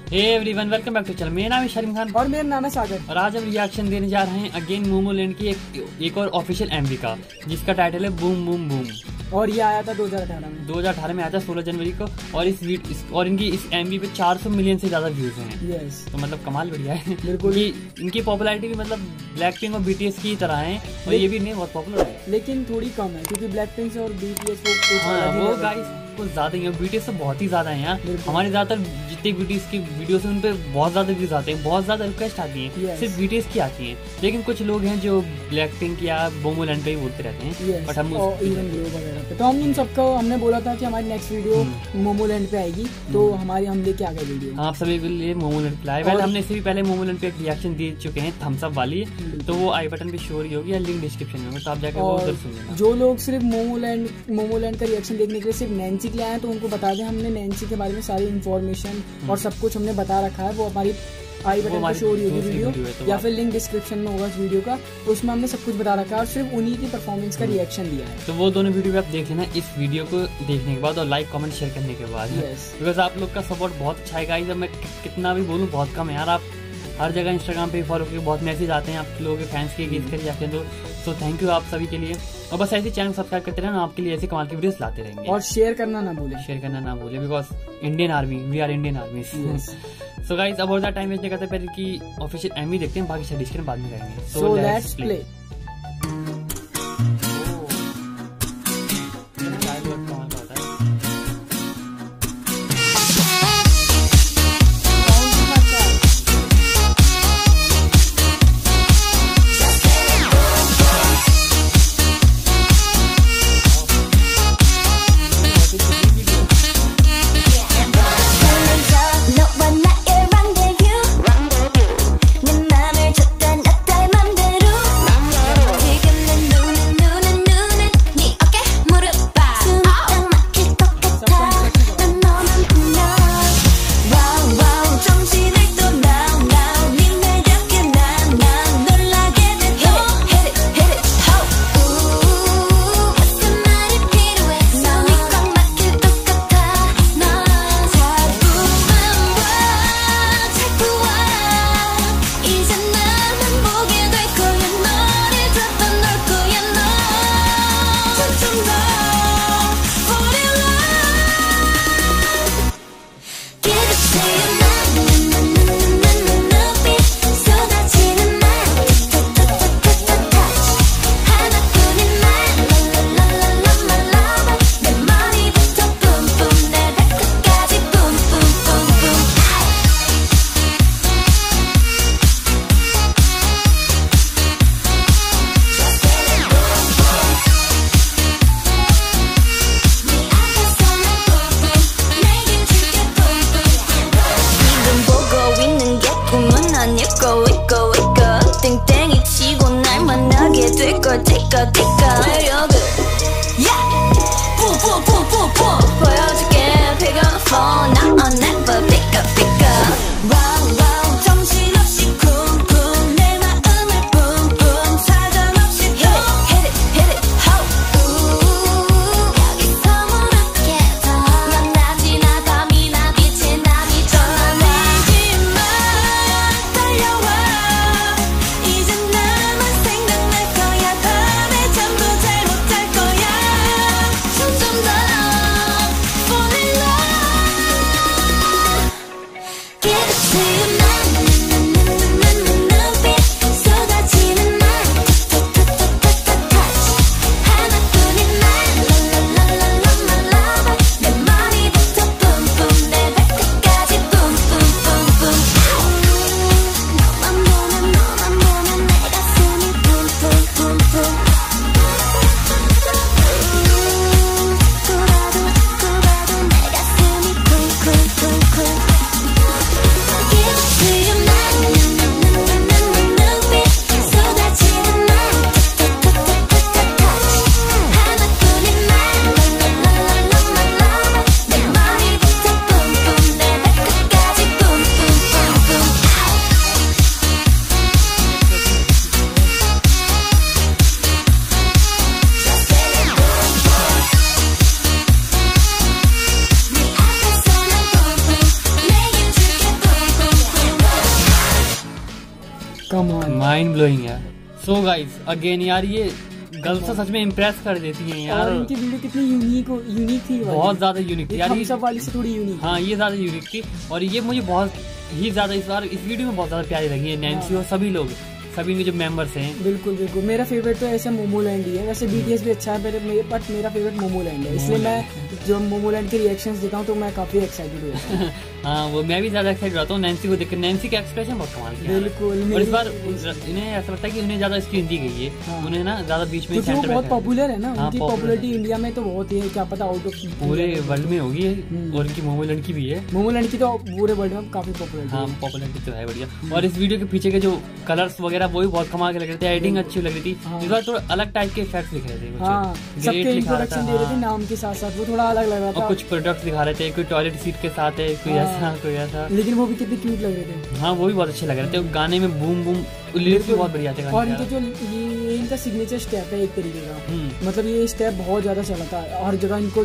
Hey everyone, welcome back to channel. मेरा नाम है शरीम खान और मेरा नाम है सागर। और आज हम रिएक्शन देने जा रहे हैं अगेन मोमोलैंड की एक और ऑफिशियल एमवी का, जिसका टाइटल है बूम बूम बूम। और ये आया था 2018 में आया था 16 जनवरी को। और इनकी इस एमवी पे 400 मिलियन से ज्यादा व्यूज हैं। यस, तो मतलब कमाल बढ़िया है बिल्कुल। इनकी पॉपुलैरिटी भी मतलब ब्लैक पिंक और बीटीएस की तरह है, और ये भी नहीं बहुत पॉपुलर है, लेकिन थोड़ी कम है क्योंकि ब्लैक पिंक और बीटीएस वो गाइस कुछ ज्यादा ही है। बीटीएस तो बहुत ही ज्यादा है यार। हमारे ज्यादातर जितने बीटीएस की वीडियोस हैं उन पे बहुत ज्यादा व्यूज आते हैं, बहुत ज्यादा रिक्वेस्ट आती हैं, सिर्फ बीटीएस की आती हैं। लेकिन कुछ लोग हैं जो ब्लैक पिंक या मोमोलैंड पे ही बोलते रहते हैं। बट हम तो हम उन सबको हमने बोला था कि हमारी नेक्स्ट वीडियो मोमोलैंड पे आएगी, तो हम लेके आ गए वीडियो। आप सभी के लिए मोमोलैंड पे आए। वेल हमने इससे भी पहले मोमोलैंड पे एक रिएक्शन दे चुके हैं, थम्स अप वाली, तो वो आई बटन पे शो हो रही होगी या लिंक डिस्क्रिप्शन में, तो आप जाकर वो उधर सुन लेना। जो लोग सिर्फ मोमोलैंड का रिएक्शन देखने के लिए सिर्फ नैन्सी के लिए आए तो उनको बता दें, हमने नैन्सी के बारे में सारी इन्फॉर्मेशन और सब कुछ हमने बता रखा है। वो हमारी आई बटन पे शो हो रही होगी वीडियो, या फिर लिंक डिस्क्रिप्शन में होगा इस वीडियो का, उसमें हमने सब कुछ बता रखा है और सिर्फ उन्हीं की परफॉर्मेंस का रिएक्शन दिया है। तो वो दोनों वीडियो भी आप देख लेना इस वीडियो को देखने के बाद, और लाइक कमेंट शेयर करने के बाद, बिकॉज आप लोग का सपोर्ट बहुत अच्छा है गाइस। मैं कितना भी बोलूँ बहुत कम है यार। आप हर जगह इंस्टाग्राम पे फॉलो करके बहुत मैसेज आते हैं आप लोगों के फैंस के गीत कर जाते हैं, तो थैंक यू आप सभी के लिए। और बस ऐसे चैनल सब्सक्राइब करते रहना, आपके लिए ऐसे कमाल की वीडियोस लाते रहेंगे। और शेयर करना ना भूलें, because Indian Army, we are Indian Army. So guys, अब और ज्यादा टाइम वेस्ट नहीं करते, पहले की ऑफिशियल एमवी देखते हैं, बाकी सारी डिस्कशन बाद में करेंगे। So let's play. 땡땡이 치고 날 만나게 될걸 띠까 매력을 뿜뿜뿜뿜뿜 보여줄게 pick up the phone now or never pick up wow wow 정신없이 쿵쿵 내 마음을 뿜뿜 사정없이 hit it ho 여기서 무릎에서 만나지 나 밤이나 빛에 남이 떠나지마 달려와 이제 나만 생각날 거야 밤에 잠도 잘 कमाल, माइंड ब्लोइंग है। सो गाइस अगेन यार ये गर्ल्स तो सच में इम्प्रेस कर देती हैं यार। और इनकी वीडियो कितनी यूनिक थी, बहुत ज्यादा यूनिक थी यार। ये सब वाली से थोड़ी यूनिक। हाँ ये ज्यादा यूनिक थी और ये मुझे बहुत ही ज्यादा इस बार इस वीडियो में बहुत ज्यादा प्यारी लगी है। नैन्सी और सभी लोग, सभी के जो मेंबर्स हैं। बिल्कुल बिल्कुल, मेरा फेवरेट तो ऐसे मोमोलैंड ही है। वैसे बीटीएस भी अच्छा है बट मेरा फेवरेट मोमोलैंड है, इसलिए मैं जो मोमोलैंड के रिएक्शंस देता हूँ तो मैं काफी एक्साइटेड होता हूँ। हाँ वो मैं भी ज्यादा एक्साइटेड रहता हूँ नैन्सी को देखकर। नैन्सी का एक्सप्रेशन बहुत कमाल किया। बिल्कुल, और इस बार इन्हें ऐसा लगता है कि उन्हें ज्यादा स्क्रीन दी गई है। हाँ। उन्हें ना ज्यादा बीच में सेंटर बहुत पॉपुलर है ना। उनकी पॉपुलैरिटी इंडिया में तो बहुत ही है, क्या पता आउट ऑफ पूरे वर्ल्ड में होगी और उनकी मोमोलैंड की भी है। मोमोलैंड की तो पूरे वर्ल्ड में काफी पॉपुलर। हाँ पॉपुलैरिटी तो है बढ़िया। और इस वीडियो के पीछे के जो कलर्स वगैरह वो भी बहुत कमाल के लग रहे थे, एडिटिंग अच्छी लग रही थी। इस बार थोड़ा अलग टाइप के इफेक्ट्स दिख रहे थे। हाँ, सबके इंट्रोडक्शन दे रहे थे नाम के साथ साथ, वो थोड़ा अलग लग रहा था। और कुछ प्रोडक्ट्स दिखा रहे थे, कोई टॉयलेट सीट के साथ है, कोई ऐसा कोई ऐसा, लेकिन वो भी कितने क्यूट लग रहे थे। हाँ वो भी बहुत अच्छे लग रहे थे। गाने में बूम बूम लिरिक्स भी बहुत बढ़िया थे। और इनके जो ये इनका सिग्नेचर स्टेप है एक तरीके का, मतलब ये स्टेप बहुत ज्यादा चला था हर जगह इनको।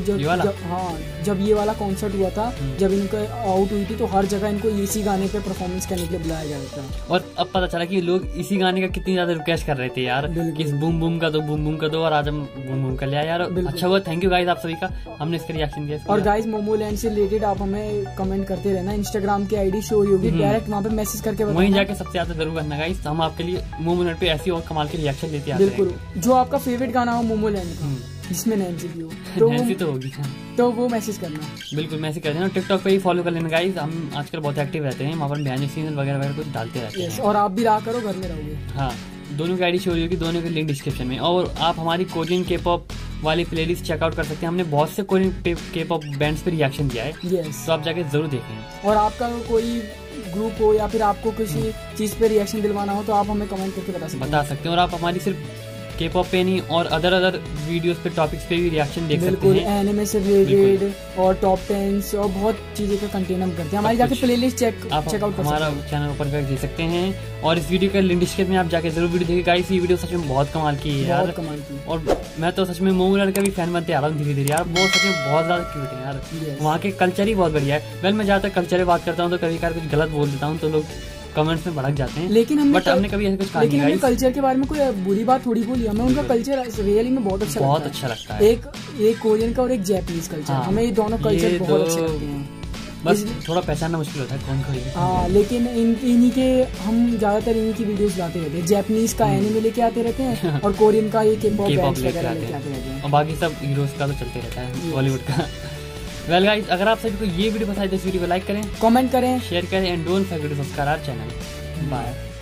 जब ये वाला कॉन्सर्ट हुआ था, जब इनको आउट हुई थी तो हर जगह इनको इसी गाने पे परफॉर्मेंस करने के लिए बुलाया गया था। और अब पता चला कि लोग इसी गाने का कितनी ज्यादा रिक्वेस्ट कर रहे थे यार, कि बूम बूम का दो, बूम बूम का दो, और आज हम बूम बूम कर लिया यार। अच्छा हुआ, थैंक यू गाइस आप सभी का, हमने इसका रिएक्शन दिया। और गाइस मोमोलैंड से रिलेटेड आप हमें कमेंट करते रहना, इंस्टाग्राम की आईडी शो होगी, डायरेक्ट वहाँ पे मैसेज करके वहीं जाके सबसे ज्यादा जरूर करना गाइस। हम आपके लिए मोमोलैंड पे ऐसी और कमाल के रिएक्शन लेते हैं। बिल्कुल, जो आपका फेवरेट गाना हो मोमोलैंड का जिसमें नैन्सी भी हो तो नैन्सी तो होगी, तो वो मैसेज करना। बिल्कुल मैसेज कर देना। टिकटॉक पे ही फॉलो कर लेना गाइस, हम आजकल बहुत एक्टिव रहते हैं, वहाँ पर बिहाइंड द सीन वगैरह वगैरह कुछ डालते रहते हैं। और आप भी रहा करो, घर में रहोगे। हाँ दोनों की आईडी शो होगी, दोनों की लिंक डिस्क्रिप्शन में। और आप हमारी कोरियन के पॉप वाली प्लेलिस्ट चेकआउट कर सकते हैं, हमने बहुत से कोरियन के पॉप बैंड्स पे रिएक्शन दिया है। तो आप जाके जरूर देखें। और आपका कोई ग्रुप हो या फिर आपको किसी चीज पे रिएक्शन दिलवाना हो तो आप हमें कमेंट करके बता सकते हैं। और आप हमारी सिर्फ के पॉप पे नहीं और अदर वीडियोस पे टॉपिक्स पे भी रिएक्शन देख सकते हैं। एनिमे से रिलेटेड और टॉप 10 और बहुत चीजें का कंटेंट हम करते हैं। हमारी जाके प्लेलिस्ट चेकआउट हमारा चैनल ओपन करके देख सकते हैं। और इस वीडियो का लिंक डिस्क्रिप्शन में आप जाके जरूर वीडियो देखिए गाइस। ये वीडियो सच में बहुत कमाल की है यार, और मैं तो सच में मोमोलैंड का भी फैन बनते आ रहा हूँ धीरे धीरे यार। वो सच में बहुत ज्यादा क्यूट है यार, वहाँ के कल्चर ही बहुत बढ़िया है। वेल मैं ज्यादातर कल्चर की बात करता हूँ तो कभी कभी कुछ गलत बोल देता हूँ तो लोग कमेंट्स में भड़क जाते हैं, लेकिन हमने कभी ऐसा कुछ कहा नहीं। हमने कल्चर के बारे में कोई बुरी बात थोड़ी बोली, हमें उनका कल्चर रियली में बहुत अच्छा लगता है। एक कोरियन का और एक जापानीज कल्चर, हमें ये दोनों कल्चर बहुत अच्छे लगते हैं। बस थोड़ा पहचानना मुश्किल होता है कौन कोई। हाँ लेकिन इन्हीं के हम ज्यादातर इन्हीं की वीडियोस लाते रहते हैं। जापानीज का एनिमे लेके आते रहते हैं और कोरियन का ये के-पॉप लेके आते रहते हैं, और बाकी सब हीरोज का तो चलते रहता है बॉलीवुड का। वेल गाइस अगर आप सभी को ये वीडियो पसंद है तो इस वीडियो को लाइक करें, कमेंट करें, शेयर करें and don't forget to subscribe our channel. Bye.